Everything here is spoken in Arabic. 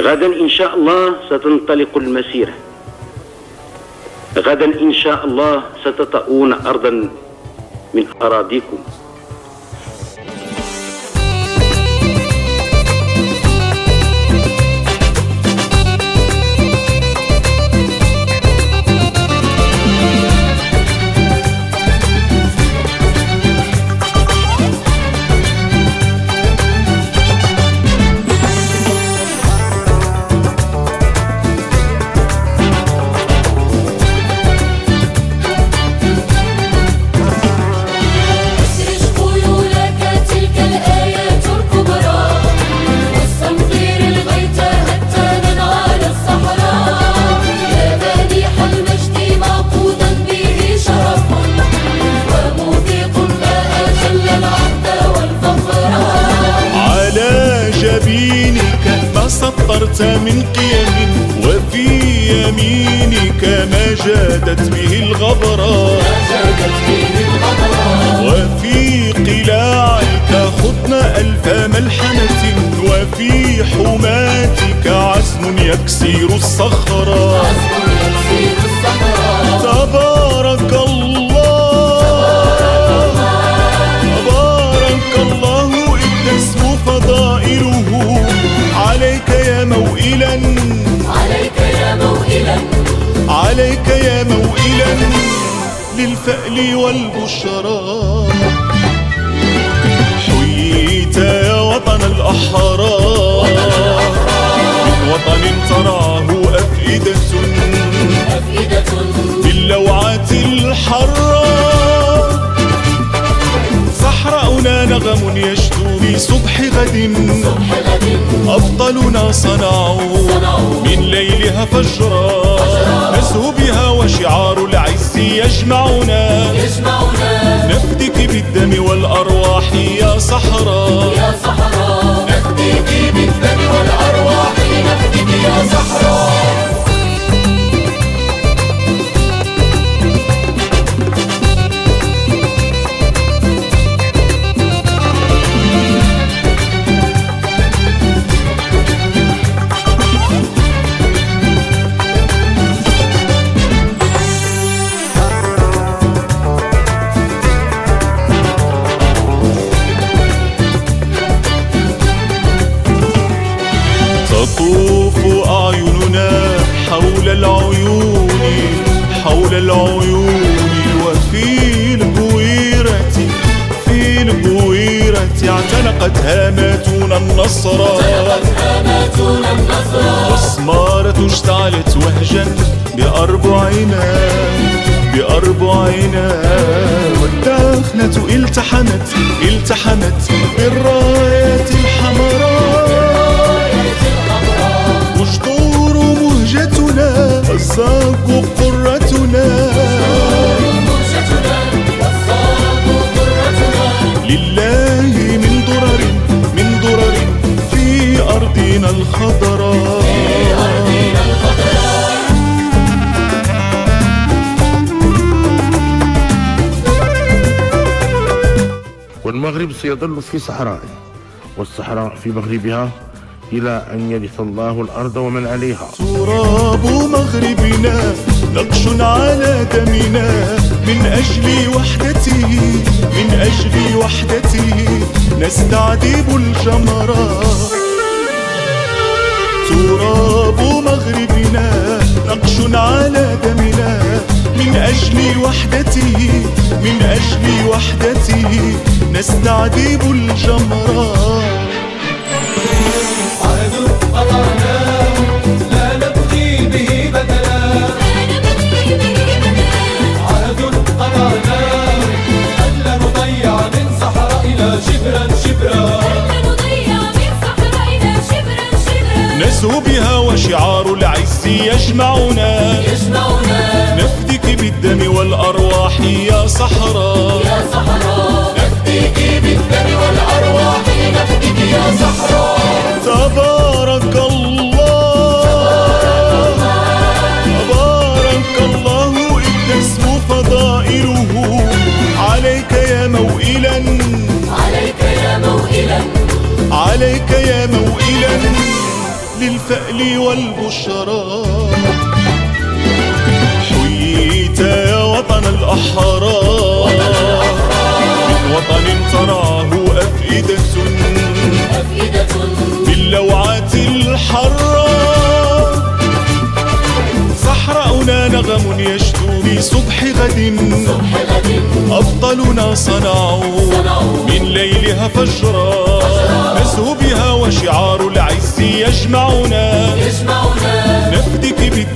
غدا إن شاء الله ستنطلق المسيرة، غدا إن شاء الله ستطؤون أرضا من أراضيكم. سطرت من قيم وفي يمينك ما جادت به الغبراء، وفي قلاعك خضن ألف ملحمة، وفي حماتك عزم يكسر الصخرة. تبارك الله تبارك الله إذ تسمو فضائله، عليك يا موئلا عليك يا موئلا عليك يا موئلا للفأل والبشرى. حييت يا وطن الأحرار من وطن ترعاه أفئدة باللوعات الحرة. صحراؤنا نغم يشدو بصبح غد، أفضلنا صنعوا من ليلها فجرا، نزهو بها وشعار العز يجمعنا، نفدك بالدم والأرواح يا صحراء، نفدك بالدم والأرواح، نفدك يا صحراء. تطوف أعيننا حول العيون وفي البويرة اعتنقت هاماتنا النصر، والسمارة اشتعلت وهجا بأربعنا، والداخنة التحمت بالرايات الحمراء، وجدور مهجتنا والساق قرتنا، لله من درر في أرضنا الخضراء. والمغرب سيظل في صحراء، والصحراء في مغربها إلى أن يرث الله الأرض ومن عليها. تراب مغربنا نقش على دمنا، من أجل وحدته نستعذب الجمرة. تراب مغربنا نقش على دمنا، من أجل وحدته نستعذب الجمرة. عهد قطعناه لا نبغي به بدلا، عهد قطعناه ألا نضيع من صحرائنا شبرا، نزهو بها وشعار العز يجمعنا، نفدك بالدم والأرواح يا صحراء، نفدك بالدم والأرواح، نفدك يا صحراء. تبارك الله إذ تسمو فضائله، عليك يا موئلا عليك يا موئلا للفأل والبشرى. حييت يا وطن الأحرار من وطن تراه أفئدة باللوعات الحرة. صحراؤنا نغم يشدو بصبح غد، أبطالنا صنعوا من ليلها فجرا. نزهو بها وشعار العز يجمعنا، نفدك